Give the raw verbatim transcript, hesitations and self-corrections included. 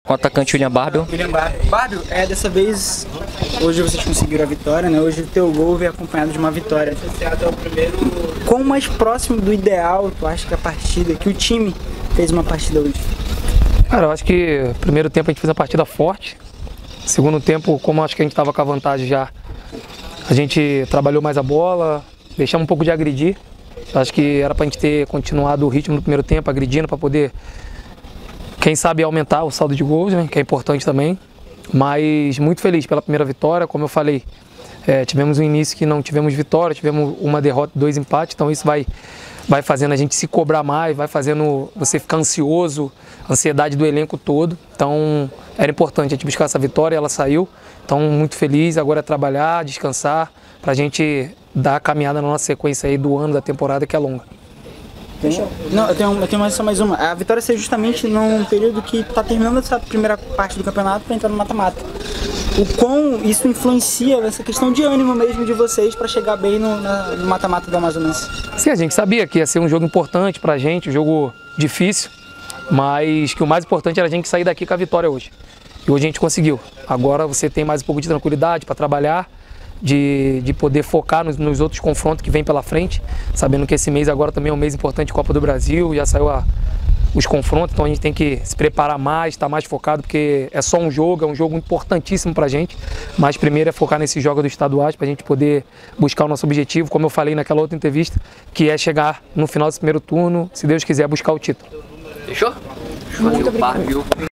com o atacante William Barbel. William Barbel. Barbel, é, dessa vez, hoje vocês conseguiram a vitória, né? Hoje o teu gol veio acompanhado de uma vitória. Quão mais próximo do ideal tu acha que a partida, que o time fez uma partida hoje? Cara, eu acho que primeiro tempo a gente fez uma partida forte. Segundo tempo, como eu acho que a gente estava com a vantagem já, a gente trabalhou mais a bola, deixamos um pouco de agredir. Acho que era para a gente ter continuado o ritmo no primeiro tempo, agredindo, para poder, quem sabe, aumentar o saldo de gols, né, que é importante também. Mas muito feliz pela primeira vitória, como eu falei, é, tivemos um início que não tivemos vitória, tivemos uma derrota, dois empates, então isso vai, vai fazendo a gente se cobrar mais, vai fazendo você ficar ansioso, ansiedade do elenco todo. Então era importante a gente buscar essa vitória, ela saiu, então muito feliz, agora é trabalhar, descansar, para a gente dar a caminhada na nossa sequência aí do ano, da temporada, que é longa. Não, eu tenho, eu tenho mais, só mais uma. A vitória saiu justamente num período que está terminando essa primeira parte do campeonato para entrar no mata-mata. O quão isso influencia nessa questão de ânimo mesmo de vocês para chegar bem no mata-mata do Amazonense? Sim, a gente sabia que ia ser um jogo importante para a gente, um jogo difícil, mas que o mais importante era a gente sair daqui com a vitória hoje. E hoje a gente conseguiu. Agora você tem mais um pouco de tranquilidade para trabalhar, De, de poder focar nos, nos outros confrontos que vem pela frente, sabendo que esse mês agora também é um mês importante de Copa do Brasil, já saiu a, os confrontos, então a gente tem que se preparar mais, estar mais focado, porque é só um jogo, é um jogo importantíssimo pra gente, mas primeiro é focar nesses jogos dos estaduais, pra gente poder buscar o nosso objetivo, como eu falei naquela outra entrevista, que é chegar no final desse primeiro turno, se Deus quiser, buscar o título. Fechou? Muito obrigado.